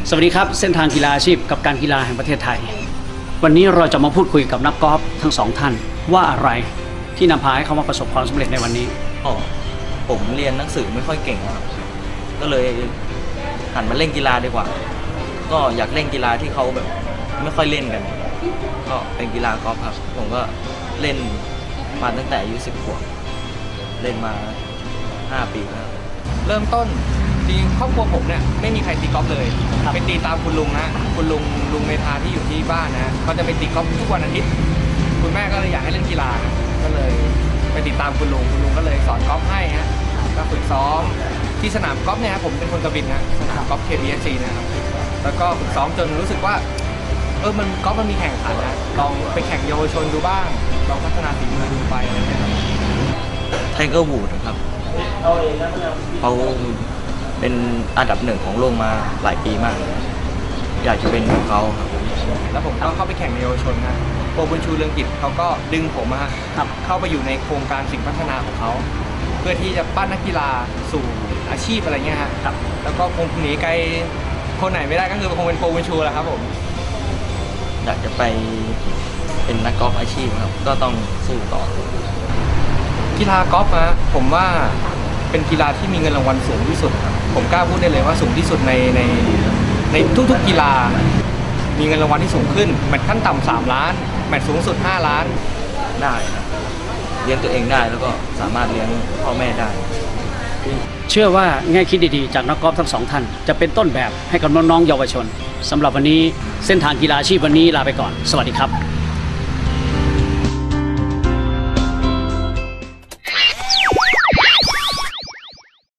สวัสดีครับเส้นทางกีฬาอาชีพกับการกีฬาแห่งประเทศไทยวันนี้เราจะมาพูดคุยกับนักกอล์ฟทั้งสองท่านว่าอะไรที่นำพาให้เขามาประสบความสำเร็จในวันนี้ผมเรียนหนังสือไม่ค่อยเก่งครับก็เลยหันมาเล่นกีฬาดีกว่าก็อยากเล่นกีฬาที่เขาแบบไม่ค่อยเล่นกันก็เป็นกีฬากอล์ฟครับผมก็เล่นมาตั้งแต่อายุ10 ขวบเล่นมา5 ปีแล้วเริ่มต้นจริงครอบครัวผมเนี่ยไม่มีใครตีกอล์ฟเลยไปตีตามคุณลุงนะคุณลุงเมธาที่อยู่ที่บ้านนะเขาจะไปตีกอล์ฟทุกวันอาทิตย์คุณแม่ก็เลยอยากให้เล่นกีฬาก็เลยไปติดตามคุณลุงก็เลยสอนกอล์ฟให้ฮะก็ฝึกซ้อมที่สนามกอล์ฟเนี่ยผมเป็นคนกระบินนะสนามกอล์ฟ KBSC นะครับแล้วก็ฝึกซ้อมจนรู้สึกว่ามันกอล์ฟมันมีแข่งขันนะลองไปแข่งเยาวชนดูบ้างลองพัฒนาฝีมือดูไปอะไรเงี้ยครับไทเกอร์วูดนะครับเขาเป็นอันดับ1ของโลกมาหลายปีมากอยากจะเป็นของเขาแล้วผมก็เข้าไปแข่งในเยาวชนนะโปรบุญชูเรืองกิจเขาก็ดึงผมมาเข้าไปอยู่ในโครงการสิ่งพัฒนาของเขาเพื่อที่จะปั้นนักกีฬาสู่อาชีพอะไรเงี้ยครับแล้วก็คงหนีไกลคนไหนไม่ได้ก็คือคงเป็นโปรบุญชูแหละครับผมอยากจะไปเป็นนักกอล์ฟอาชีพครับก็ต้องสู้ต่อกีฬากอล์ฟนะผมว่าเป็นกีฬาที่มีเงินรางวัลสูงที่สุดครับผมกล้าพูดได้เลยว่าสูงที่สุดในทุกๆกีฬามีเงินรางวัลที่สูงขึ้นแมตช์ขั้นต่ำ3 ล้านแมตช์สูงสุด5 ล้านได้ครับเลี้ยงตัวเองได้แล้วก็สามารถเลี้ยงพ่อแม่ได้เชื่อว่าแง่คิดดีๆจากนักกอล์ฟทั้งสองท่านจะเป็นต้นแบบให้กับน้องๆเยาวชนสำหรับวันนี้เส้นทางกีฬาอาชีพวันนี้ลาไปก่อนสวัสดีครับ